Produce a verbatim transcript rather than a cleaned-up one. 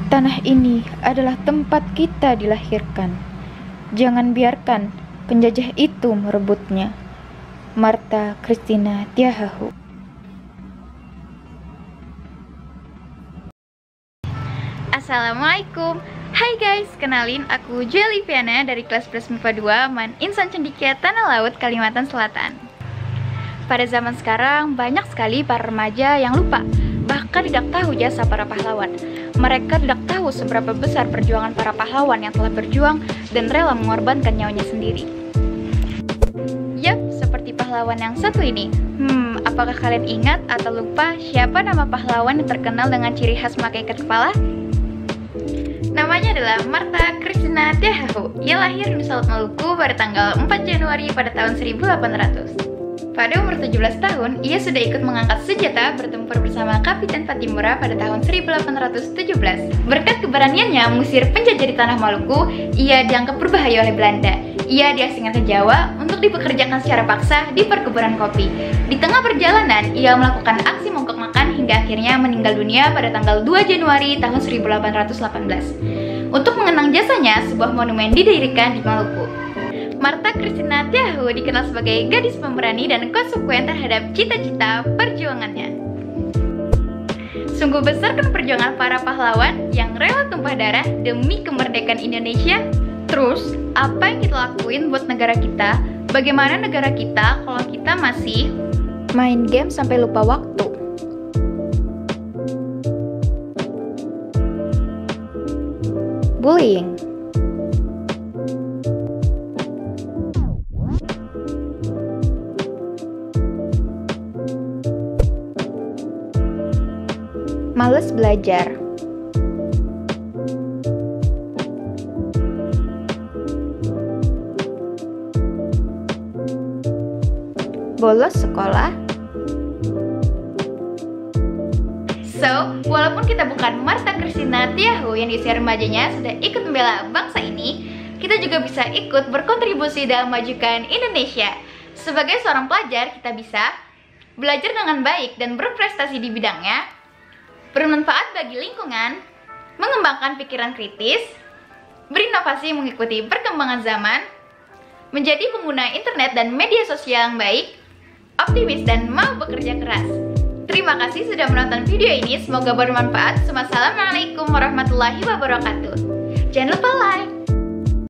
Tanah ini adalah tempat kita dilahirkan. Jangan biarkan penjajah itu merebutnya. Martha Christina Tiahahu. Assalamualaikum. Hai guys, kenalin aku Julie Viana dari kelas plus M I P A dua Man Insan Cendekia Tanah Laut, Kalimantan Selatan. Pada zaman sekarang banyak sekali para remaja yang lupa, bahkan tidak tahu jasa para pahlawan. Mereka tidak tahu seberapa besar perjuangan para pahlawan yang telah berjuang dan rela mengorbankan nyawanya sendiri. Yap, seperti pahlawan yang satu ini. Hmm, apakah kalian ingat atau lupa siapa nama pahlawan yang terkenal dengan ciri khas memakai ikat kepala? Namanya adalah Martha Christina Tiahahu. Ia lahir di Nusa Maluku pada tanggal empat Januari pada tahun seribu delapan ratus. Pada umur tujuh belas tahun, ia sudah ikut mengangkat senjata bertempur bersama Kapiten Patimura pada tahun seribu delapan ratus tujuh belas. Berkat keberaniannya mengusir penjajah di tanah Maluku, ia dianggap berbahaya oleh Belanda. Ia diasingkan ke Jawa untuk dipekerjakan secara paksa di perkebunan kopi. Di tengah perjalanan, ia melakukan aksi mogok makan hingga akhirnya meninggal dunia pada tanggal dua Januari tahun seribu delapan ratus delapan belas. Untuk mengenang jasanya, sebuah monumen didirikan di Maluku. Martha Christina Tiahahu dikenal sebagai gadis pemberani dan konsekuen terhadap cita-cita perjuangannya. Sungguh besar kan perjuangan para pahlawan yang rela tumpah darah demi kemerdekaan Indonesia. Terus, apa yang kita lakuin buat negara kita? Bagaimana negara kita kalau kita masih Main game sampai lupa waktu. Bullying. Males belajar. Bolos sekolah. So, walaupun kita bukan Martha Christina Tiahahu yang di usia remajanya sudah ikut membela bangsa ini, kita juga bisa ikut berkontribusi dalam memajukan Indonesia. Sebagai seorang pelajar, kita bisa belajar dengan baik dan berprestasi di bidangnya, bermanfaat bagi lingkungan, mengembangkan pikiran kritis, berinovasi mengikuti perkembangan zaman, menjadi pengguna internet dan media sosial yang baik, optimis dan mau bekerja keras. Terima kasih sudah menonton video ini, semoga bermanfaat. Wassalamualaikum warahmatullahi wabarakatuh. Jangan lupa like,